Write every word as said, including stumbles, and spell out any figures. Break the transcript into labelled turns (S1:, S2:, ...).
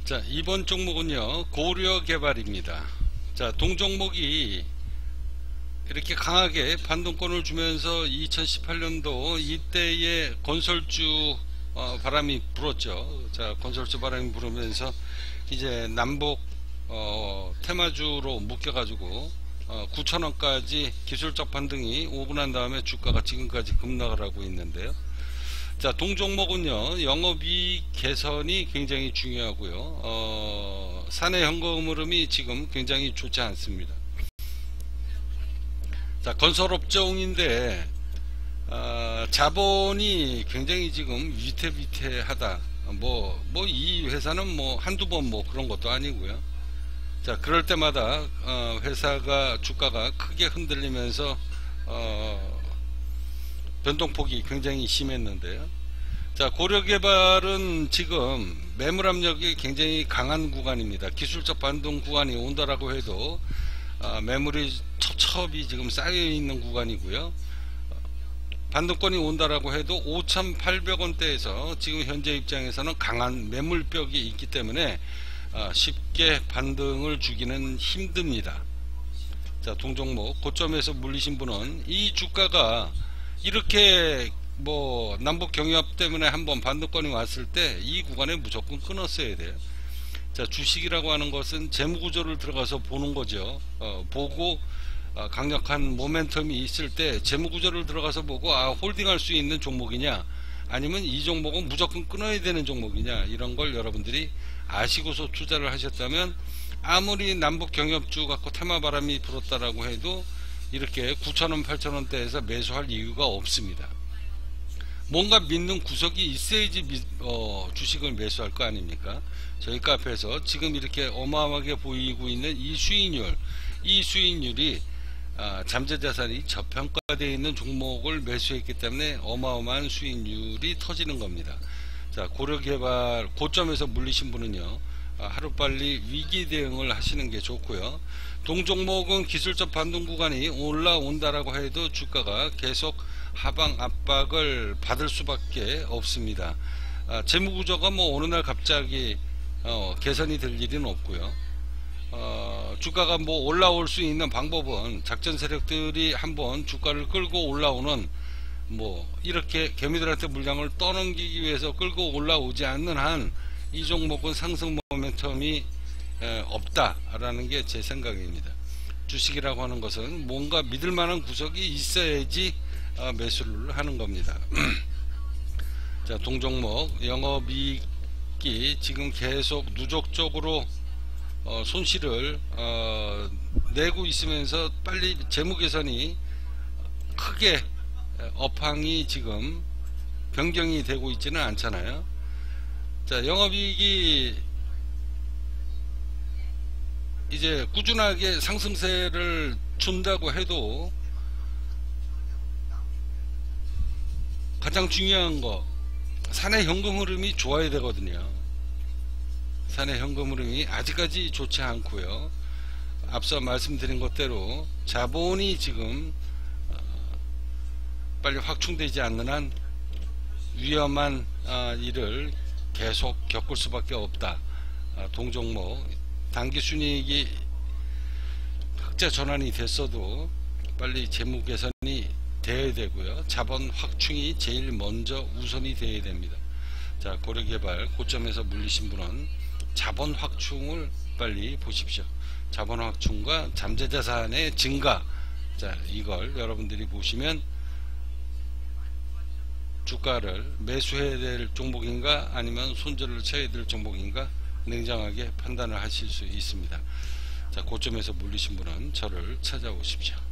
S1: 자, 이번 종목은요, 고려개발입니다. 자, 동종목이 이렇게 강하게 반동권을 주면서 이천십팔 년도 이때에 건설주 어, 바람이 불었죠. 자, 건설주 바람이 불으면서 이제 남북 어, 테마주로 묶여가지고 어, 구천 원까지 기술적 반등이 오고 난 다음에 주가가 지금까지 급락을 하고 있는데요. 자, 동종목은요, 영업이익 개선이 굉장히 중요하고요. 어, 사내 현금 흐름이 지금 굉장히 좋지 않습니다. 자, 건설업종인데 어, 자본이 굉장히 지금 위태위태하다. 뭐 뭐 이 회사는 뭐 한두 번 뭐 그런 것도 아니고요. 자, 그럴 때마다 어, 회사가 주가가 크게 흔들리면서 어, 변동폭이 굉장히 심했는데요. 자, 고려개발은 지금 매물 압력이 굉장히 강한 구간입니다. 기술적 반등 구간이 온다라고 해도 어, 매물이 첩첩이 지금 쌓여 있는 구간이고요. 반등권이 온다라고 해도 오천팔백 원대에서 지금 현재 입장에서는 강한 매물벽이 있기 때문에 어, 쉽게 반등을 주기는 힘듭니다. 자, 동종목 고점에서 물리신 분은 이 주가가 이렇게 뭐 남북 경협 때문에 한번 반등권이 왔을 때 이 구간에 무조건 끊었어야 돼요. 자, 주식이라고 하는 것은 재무구조를 들어가서 보는 거죠. 어, 보고 어, 강력한 모멘텀이 있을 때 재무구조를 들어가서 보고 아 홀딩할 수 있는 종목이냐 아니면 이 종목은 무조건 끊어야 되는 종목이냐, 이런 걸 여러분들이 아시고서 투자를 하셨다면 아무리 남북 경협주 갖고 테마바람이 불었다라고 해도 이렇게 구천 원 팔천 원대에서 매수할 이유가 없습니다. 뭔가 믿는 구석이 있어야지 미, 어, 주식을 매수할 거 아닙니까? 저희 카페에서 지금 이렇게 어마어마하게 보이고 있는 이 수익률, 이 수익률이 아, 잠재자산이 저평가되어 있는 종목을 매수했기 때문에 어마어마한 수익률이 터지는 겁니다. 자, 고려개발 고점에서 물리신 분은요, 아, 하루빨리 위기 대응을 하시는 게 좋고요. 동종목은 기술적 반등 구간이 올라온다라고 해도 주가가 계속 하방 압박을 받을 수밖에 없습니다. 아, 재무구조가 뭐 어느 날 갑자기 어, 개선이 될 일은 없고요. 어, 주가가 뭐 올라올 수 있는 방법은 작전 세력들이 한번 주가를 끌고 올라오는, 뭐 이렇게 개미들한테 물량을 떠넘기기 위해서 끌고 올라오지 않는 한 이 종목은 상승 모멘텀이 에, 없다라는 게 제 생각입니다. 주식이라고 하는 것은 뭔가 믿을 만한 구석이 있어야지 어, 매수를 하는 겁니다. 자, 동종목 영업이익이 지금 계속 누적적으로 어, 손실을 어, 내고 있으면서 빨리 재무 개선이 크게 업황이 지금 변경이 되고 있지는 않잖아요. 자, 영업이익이 이제 꾸준하게 상승세를 준다고 해도 가장 중요한 거, 사내 현금 흐름이 좋아야 되거든요. 사내 현금 흐름이 아직까지 좋지 않고요. 앞서 말씀드린 것대로 자본이 지금 빨리 확충되지 않는 한 위험한 일을 계속 겪을 수밖에 없다. 동종목 단기 순이익이 흑자 전환이 됐어도 빨리 재무 개선이 돼야 되고요. 자본 확충이 제일 먼저 우선이 돼야 됩니다. 자, 고려개발 고점에서 물리신 분은 자본 확충을 빨리 보십시오. 자본 확충과 잠재자산의 증가, 자, 이걸 여러분들이 보시면 주가를 매수해야 될 종목인가 아니면 손절을 쳐야 될 종목인가 냉정하게 판단을 하실 수 있습니다. 자, 고점에서 물리신 분은 저를 찾아오십시오.